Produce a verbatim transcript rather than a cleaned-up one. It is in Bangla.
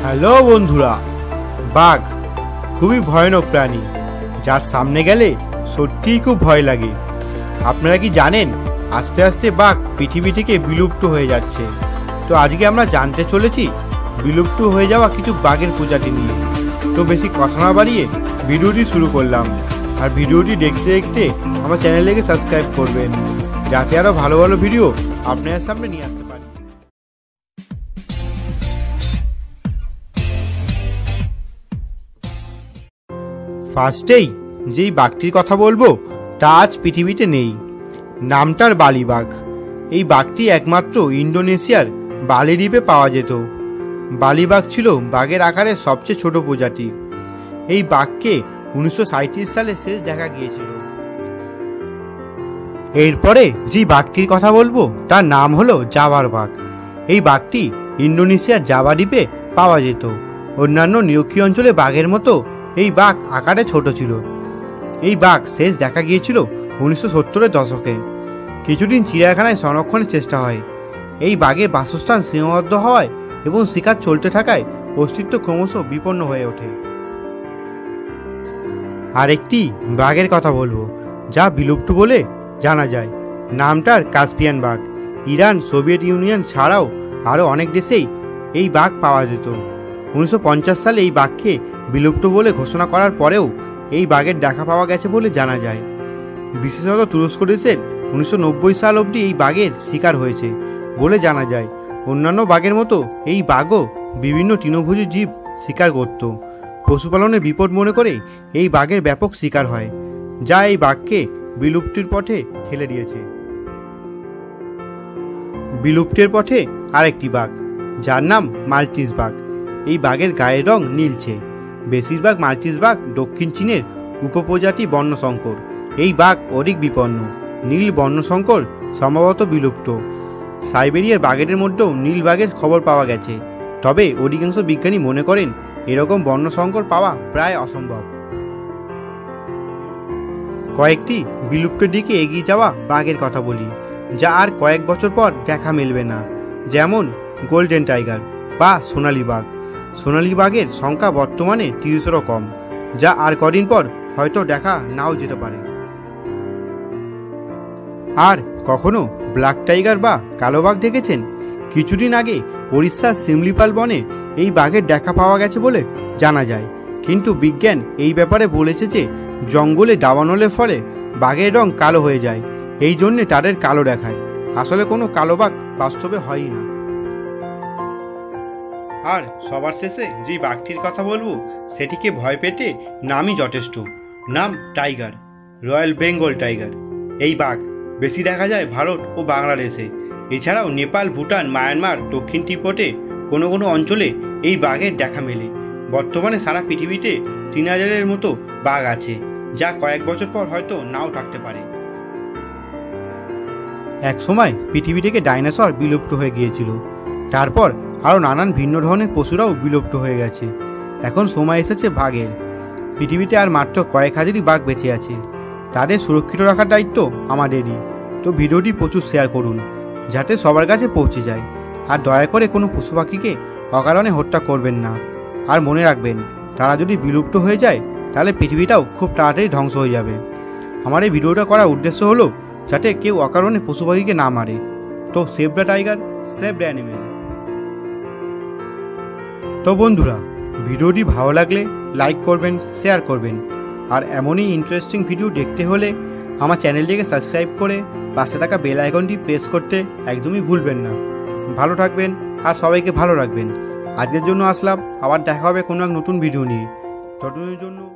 হ্যালো বন্ধুরা, বাঘ খুবই ভয়ানক প্রাণী, যার সামনে গেলে সত্যিই খুব ভয় লাগে। আপনারা কি জানেন আস্তে আস্তে বাঘ পৃথিবী থেকে বিলুপ্ত হয়ে যাচ্ছে? তো আজকে আমরা জানতে চলেছি বিলুপ্ত হয়ে যাওয়া কিছু বাঘের প্রজাতি নিয়ে। তো বেশি কথা না বাড়িয়ে ভিডিওটি শুরু করলাম। আর ভিডিওটি দেখতে দেখতে আমার চ্যানেলটিকে সাবস্ক্রাইব করবেন, যাতে আরও ভালো ভালো ভিডিও আপনার সামনে নিয়ে আসতে পারি। ফার্স্টেই যেই বাঘটির কথা বলবো তা আজ পৃথিবীতে নেই। নামটার বালি বাঘ। এই বাঘটি একমাত্র ইন্দোনেশিয়ার বালি দ্বীপে পাওয়া যেত। বালি বাঘ ছিল বাঘের আকারে সবচেয়ে ছোট প্রজাতি। এই বাঘকে উনিশশো সাঁইত্রিশ সালে শেষ দেখা গিয়েছিল। এরপরে যেই বাঘটির কথা বলবো তার নাম হলো জাভার বাঘ। এই বাঘটি ইন্দোনেশিয়ার জাভা দ্বীপে পাওয়া যেত। অন্যান্য নিরক্ষীয় অঞ্চলে বাঘের মতো এই বাঘ আকারে ছোট ছিল। এই বাঘ শেষ দেখা গিয়েছিল উনিশশো সত্তরের দশকে। কিছুদিন চিড়িয়াখানায় সংরক্ষণের চেষ্টা হয়। এই বাঘের বাসস্থান সীমাবদ্ধ হওয়ায় এবং শিকার চলতে থাকায় অস্তিত্ব ক্রমশ বিপন্ন হয়ে ওঠে। আরেকটি বাঘের কথা বলবো যা বিলুপ্ত বলে জানা যায়। নামটার কাস্পিয়ান বাঘ। ইরান, সোভিয়েত ইউনিয়ন ছাড়াও আরও অনেক দেশেই এই বাঘ পাওয়া যেত। উনিশশো পঞ্চাশ সালে এই বাঘকে বিলুপ্ত বলে ঘোষণা করার পরেও এই বাঘের দেখা পাওয়া গেছে বলে জানা যায়। বিশেষত তুরস্ক দেশের উনিশশো নব্বই সাল অবধি এই বাঘের শিকার হয়েছে বলে জানা যায়। অন্যান্য বাঘের মতো এই বাঘও বিভিন্ন তৃণভোজী জীব শিকার করত। পশুপালনের বিপদ মনে করে এই বাঘের ব্যাপক শিকার হয়, যা এই বাঘকে বিলুপ্তির পথে ঠেলে দিয়েছে। বিলুপ্তির পথে আরেকটি বাঘ, যার নাম মাল্টিস বাঘ। এই বাঘের গায়ের রং নীলচে। বেশিরভাগ মাল্টিস বাঘ দক্ষিণ চীনের উপপ্রজাতি বর্ণশঙ্কর। এই বাঘ অধিক বিপন্ন। নীল বর্ণশঙ্কর সম্ভবত বিলুপ্ত। সাইবেরিয়ার বাঘের মধ্যেও নীল বাঘের খবর পাওয়া গেছে, তবে অধিকাংশ বিজ্ঞানী মনে করেন এরকম বর্ণশঙ্কর পাওয়া প্রায় অসম্ভব। কয়েকটি বিলুপ্তির দিকে এগিয়ে যাওয়া বাঘের কথা বলি, যা আর কয়েক বছর পর দেখা মিলবে না। যেমন গোল্ডেন টাইগার বা সোনালী বাঘ। সোনালী বাঘের সংখ্যা বর্তমানে তিরিশেরও কম, যা আর কদিন পর হয়তো দেখা নাও যেতে পারে। আর কখনো ব্ল্যাক টাইগার বা কালো বাঘ দেখেছেন? কিছুদিন আগে ওড়িশার সিমলিপাল বনে এই বাঘের দেখা পাওয়া গেছে বলে জানা যায়। কিন্তু বিজ্ঞান এই ব্যাপারে বলেছে যে জঙ্গলে দাবানলের ফলে বাঘের রং কালো হয়ে যায়, এই জন্যে তাদের কালো দেখায়। আসলে কোনো কালো বাঘ বাস্তবে হয়ই না। আর সবার শেষে যে বাঘটির কথা বলবো সেটিকে ভয় পেতে নামই যথেষ্ট। নাম টাইগার, রয়্যাল বেঙ্গল টাইগার। এই বাঘ বেশি দেখা যায় ভারত ও বাংলাদেশে। এছাড়াও নেপাল, ভুটান, মায়ানমার, দক্ষিণ তিব্বতে কোনো কোনো অঞ্চলে এই বাঘের দেখা মেলে। বর্তমানে সারা পৃথিবীতে তিন হাজারের মতো বাঘ আছে, যা কয়েক বছর পর হয়তো নাও থাকতে পারে। এক সময় পৃথিবী থেকে ডাইনোসর বিলুপ্ত হয়ে গিয়েছিল। তারপর আরও নানান ভিন্ন ধরনের পশুরাও বিলুপ্ত হয়ে গেছে। এখন সময় এসেছে বাঘের। পৃথিবীতে আর মাত্র কয়েক হাজারই বাঘ বেঁচে আছে। তাদের সুরক্ষিত রাখার দায়িত্ব আমাদেরই। তো ভিডিওটি প্রচুর শেয়ার করুন, যাতে সবার কাছে পৌঁছে যায়। আর দয়া করে কোনো পশু পাখিকে অকারণে হত্যা করবেন না। আর মনে রাখবেন, তারা যদি বিলুপ্ত হয়ে যায় তাহলে পৃথিবীটাও খুব তাড়াতাড়ি ধ্বংস হয়ে যাবে। আমার এই ভিডিওটা করার উদ্দেশ্য হলো যাতে কেউ অকারণে পশু পাখিকে না মারে। তো save the tiger, save the animal. তো বন্ধুরা, ভিডিওটি ভালো লাগলে লাইক করবেন, শেয়ার করবেন। আর এমনই ইন্টারেস্টিং ভিডিও দেখতে হলে আমার চ্যানেলটিকে সাবস্ক্রাইব করে পাশে থাকা বেল আইকনটি প্রেস করতে একদমই ভুলবেন না। ভালো থাকবেন আর সবাইকে ভালো রাখবেন। আজকের জন্য আসলাম, আবার দেখা হবে কোনো এক নতুন ভিডিও নিয়ে। ততদিনের জন্য